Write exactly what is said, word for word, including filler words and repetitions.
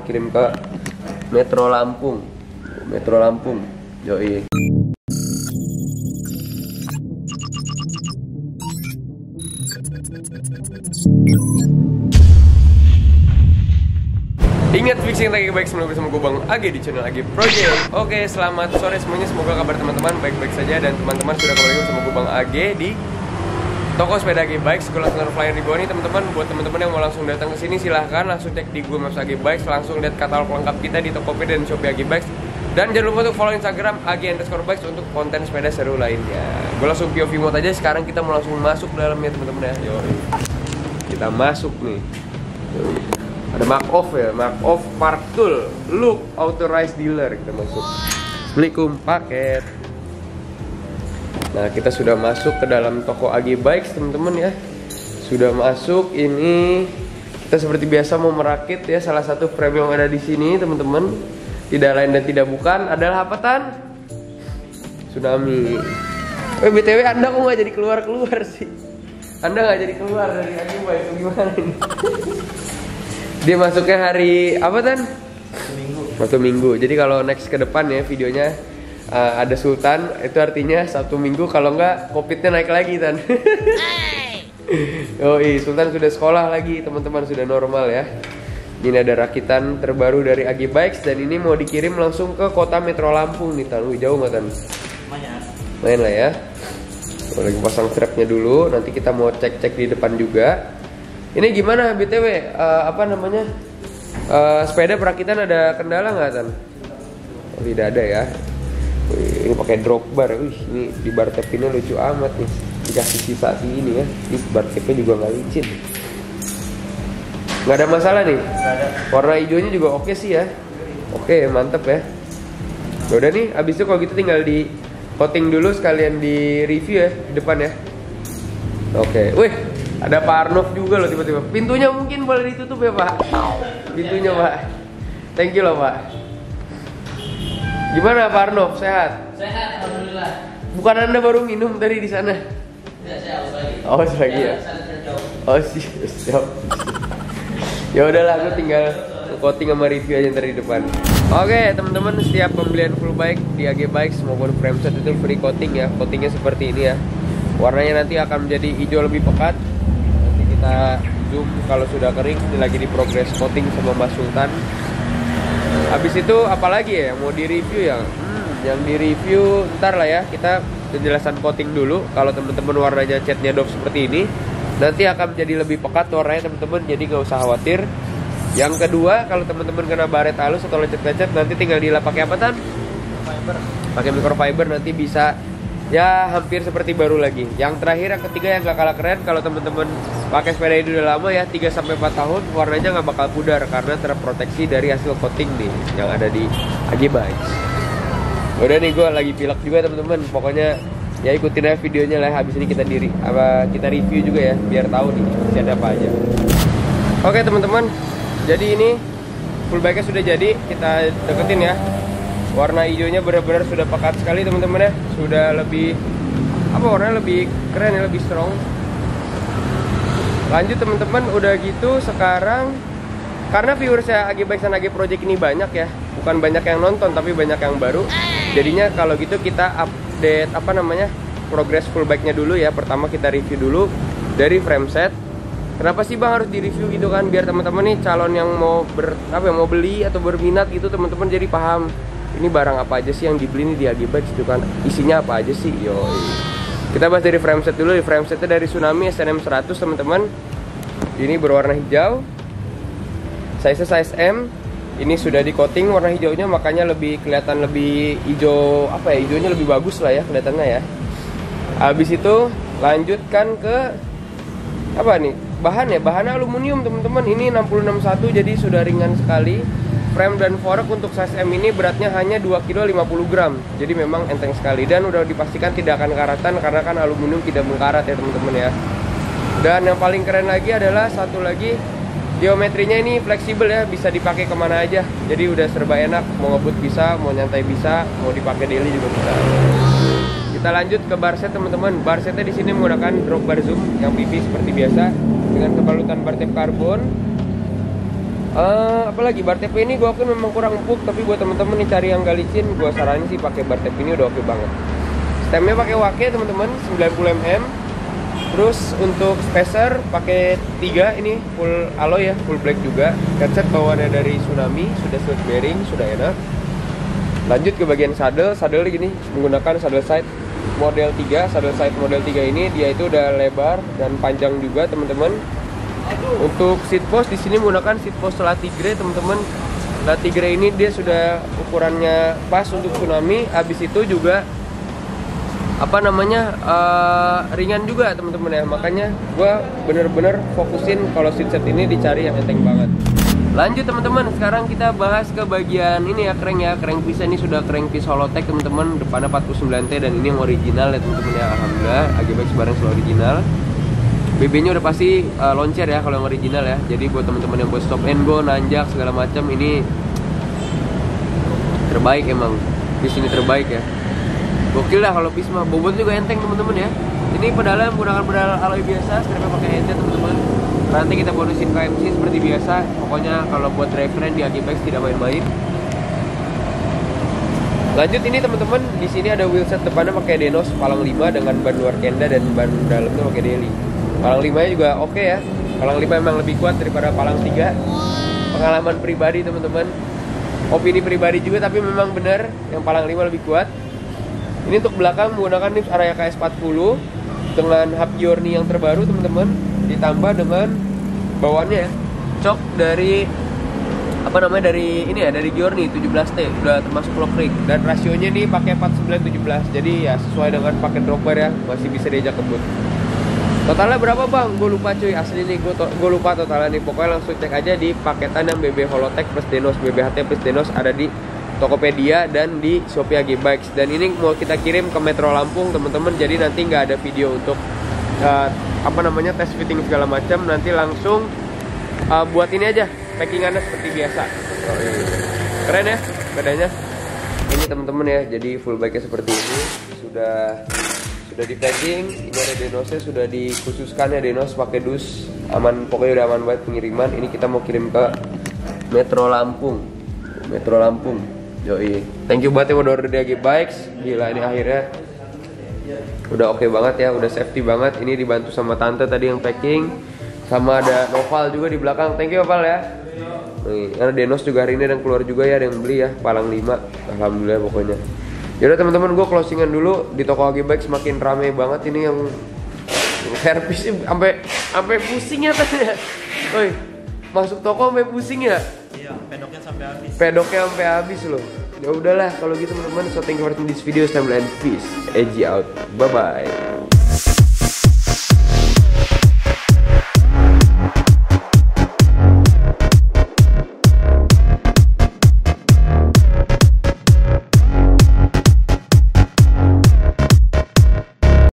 mau kirim ke Metro Lampung. Metro Lampung. Yoi. Ingat fixing lagi baik sebelum bersama gue Bang Age di channel Age Project. Oke, selamat sore semuanya. Semoga kabar teman-teman baik-baik saja dan teman-teman sudah kembali bersama gue Bang Age di toko sepeda Age Bikes. Gue langsung taruh flyer di bawah nih teman-teman. Buat teman-teman yang mau langsung datang ke sini silahkan langsung cek di Google Maps Age Bikes, langsung lihat katalog lengkap kita di Tokopedia dan Shopee Age Bikes. Dan jangan lupa untuk follow Instagram Age underscore Bikes untuk konten sepeda seru lainnya. Gue langsung P O V mode aja. Sekarang kita mau langsung masuk ke dalamnya teman-teman ya. Yo, kita masuk nih. Yoi. Ada mark off ya, mark off Partul Look Authorized Dealer. Kita masuk. Assalamualaikum paket. Nah, kita sudah masuk ke dalam toko Age Bikes teman-teman ya. Sudah masuk, ini kita seperti biasa mau merakit ya salah satu frame yang ada di sini teman-teman. Tidak lain dan tidak bukan adalah apa Tan? Tsunami. Eh B T W Anda kok nggak jadi keluar-keluar sih? Anda nggak jadi keluar dari Age Bikes, gimana ini? Dia masuknya hari apa Tan? Minggu. Sabtu Minggu. Jadi kalau next ke depan ya videonya uh, ada Sultan, itu artinya Sabtu Minggu. Kalau enggak Covidnya naik lagi Tan. Oh iya, Sultan sudah sekolah lagi teman-teman, sudah normal ya. Ini ada rakitan terbaru dari Age Bikes dan ini mau dikirim langsung ke kota Metro Lampung nih Tan. Wih, jauh nggak Tan? Lumayan. Lumayan lah ya. Kita lagi pasang strapnya dulu. Nanti kita mau cek-cek di depan juga. Ini gimana B T W, uh, apa namanya, uh, sepeda perakitan ada kendala nggak Tan? Oh, tidak ada ya. Wih, ini pakai drop bar. Wih, ini di bar tapnya lucu amat nih. Dikasih sisa ini ya. Ini bar tapnya juga nggak licin. Nggak ada masalah nih. Nggak ada. Warna hijaunya juga oke sih ya. Oke, mantep ya. Udah nih, abis itu kalau gitu tinggal di coating dulu sekalian di review ya di depan ya. Oke, wih. Ada Pak Arnov juga loh tiba-tiba. Pintunya mungkin boleh ditutup ya Pak? Pintunya Pak. Thank you loh Pak. Gimana Pak Arnov? Sehat? Sehat, alhamdulillah. Bukan Anda baru minum tadi di sana? Tidak, saya haus lagi. Oh, lagi ya? Oh siap. Ya udahlah, aku tinggal coating sama review aja ntar di depan. Oke teman-teman, setiap pembelian full bike di Age Bikes maupun frame set itu free coating ya. Coatingnya seperti ini ya. Warnanya nanti akan menjadi hijau lebih pekat. Kita zoom kalau sudah kering. Ini lagi di progress coating sama Mas Sultan. Habis itu apalagi ya yang mau di review ya? Hmm, yang di review ntar lah ya. Kita penjelasan coating dulu. Kalau teman-teman warnanya catnya doff seperti ini, nanti akan menjadi lebih pekat warnanya teman-teman. Jadi nggak usah khawatir. Yang kedua, kalau teman-teman kena baret halus atau lecet-lecet, nanti tinggal dilap pakai apa Tan? Fiber. Pakai microfiber nanti bisa ya hampir seperti baru lagi. Yang terakhir, yang ketiga yang gak kalah keren, kalau teman-teman pakai sepeda ini udah lama ya, tiga sampai empat tahun, warnanya nggak bakal pudar karena terproteksi dari hasil coating nih yang ada di Age Bikes. Udah nih, gue lagi pilek juga teman-teman. Pokoknya ya ikutin aja videonya lah. Habis ini kita diri apa kita review juga ya, biar tahu nih masih ada apa aja. Oke teman-teman, jadi ini full bike-nya sudah jadi, kita deketin ya. Warna hijaunya benar-benar sudah pekat sekali teman-teman ya. Sudah lebih apa, warnanya lebih keren ya, lebih strong. Lanjut teman-teman, udah gitu sekarang karena viewersnya Age Bikes dan Age Project ini banyak ya, bukan banyak yang nonton tapi banyak yang baru. Jadinya kalau gitu kita update apa namanya progress full bike-nya dulu ya. Pertama kita review dulu dari frame set. Kenapa sih Bang harus di review gitu kan, biar teman-teman nih calon yang mau ber apa yang mau beli atau berminat gitu teman-teman jadi paham. Ini barang apa aja sih yang dibeli nih di Age Bikes itu kan, isinya apa aja sih. Yoi. Kita bahas dari frame set dulu. Di frame setnya dari Tsunami S N M seratus teman-teman. Ini berwarna hijau, size size M. Ini sudah di coating warna hijaunya, makanya lebih kelihatan lebih hijau apa ya, hijaunya lebih bagus lah ya kelihatannya ya. Habis itu lanjutkan ke apa nih, bahan ya, bahannya aluminium teman-teman. Ini enam puluh enam satu, jadi sudah ringan sekali. Frame dan fork untuk size M ini beratnya hanya dua kilo lima puluh gram. Jadi memang enteng sekali dan udah dipastikan tidak akan karatan karena kan aluminium tidak mengkarat ya teman-teman ya. Dan yang paling keren lagi adalah satu lagi, geometrinya ini fleksibel ya, bisa dipakai kemana aja. Jadi udah serba enak, mau ngebut bisa, mau nyantai bisa, mau dipakai daily juga bisa. Kita lanjut ke bar set teman-teman. Bar setnya di sini menggunakan drop bar zoom yang pipih seperti biasa dengan kebalutan bar tape karbon. Uh, apalagi bar tape ini gue akuin memang kurang empuk, tapi buat temen-temen nih cari yang gak licin, gue saranin sih pakai bar tape ini udah oke banget. Stemnya pakai wake teman-teman, sembilan puluh milimeter. Terus untuk spacer pakai tiga, ini full alloy ya, full black juga. Headset bawaannya dari Tsunami, sudah slot bearing, sudah enak. Lanjut ke bagian saddle, saddle gini menggunakan saddle side model tiga. Saddle side model tiga ini dia itu udah lebar dan panjang juga teman-teman. Untuk seat post di sini menggunakan seat post Latigre teman-teman. Latigre ini dia sudah ukurannya pas untuk Tsunami. Habis itu juga apa namanya uh, ringan juga teman-teman ya. Makanya gue bener-bener fokusin kalau seat set ini dicari yang enteng banget. Lanjut teman-teman, sekarang kita bahas ke bagian ini ya, crank ya. Crank piece ini sudah crank piece Holotech teman-teman, depannya empat puluh sembilan T dan ini yang original ya teman-teman ya. Alhamdulillah, A G B X bareng selalu original. B B-nya udah pasti uh, launcher ya kalau yang original ya. Jadi buat teman-teman yang buat stop and go, nanjak segala macam ini terbaik emang. Piece ini terbaik ya. Gokil lah kalau piece mah. Bobot juga enteng teman-teman ya. Ini pedalnya menggunakan pedal alloy biasa, strapnya pakai headset teman-teman. Nanti kita bonusin K M C seperti biasa. Pokoknya kalau buat drivetrain di A G B X tidak main-main. Lanjut ini teman-teman, di sini ada wheelset depannya pakai Denos palang lima dengan ban luar Kenda dan ban dalamnya pakai Daily. Palang lima nya juga oke okay ya. Palang lima memang lebih kuat daripada palang tiga. Pengalaman pribadi teman-teman. Opini pribadi juga, tapi memang benar yang palang lima lebih kuat. Ini untuk belakang menggunakan Nips Araya K S empat puluh dengan hub Yorni yang terbaru teman-teman, ditambah dengan bawaannya cok dari apa namanya dari ini ya, dari Yorni tujuh belas T, udah termasuk lock ring dan rasionya nih pakai empat puluh sembilan tujuh belas. Jadi ya sesuai dengan paket dropper ya, masih bisa diajak kebut. Totalnya berapa bang? Gue lupa cuy, asli nih gue gue lupa totalnya nih. Pokoknya langsung cek aja di paketan yang B B Holotech plus Denos, B B H T plus Denos ada di Tokopedia dan di Shopee A G Bikes. Dan ini mau kita kirim ke Metro Lampung teman-teman. Jadi nanti nggak ada video untuk uh, apa namanya tes fitting segala macam. Nanti langsung uh, buat ini aja packingannya seperti biasa. Oh, iya. Keren ya bedanya. Ini teman-teman ya. Jadi full bike-nya seperti ini sudah sudah di packing. Ini ada Denosnya sudah dikhususkan ya, Denos pakai dus aman, pokoknya udah aman banget pengiriman. Ini kita mau kirim ke Metro Lampung. Metro Lampung. Yoi, thank you banget ya udah order di A G Bikes. Gila ini akhirnya udah oke okay banget ya, udah safety banget. Ini dibantu sama tante tadi yang packing, sama ada Noval juga di belakang. Thank you Noval ya. Nih, karena Denos juga hari ini dan keluar juga ya, ada yang beli ya, palang lima. Alhamdulillah pokoknya. Yaudah teman-teman, gue closingan dulu di toko A G Bikes. Makin rame banget ini yang servis sampai sampai pusing ya tadi ya. Oi, masuk toko sampai pusing ya. Iya, pedoknya sampai habis. Pedoknya sampai habis loh. Ya udahlah kalau gitu teman-teman. So thank you for watching this video. Time and peace. Edgy out. Bye bye.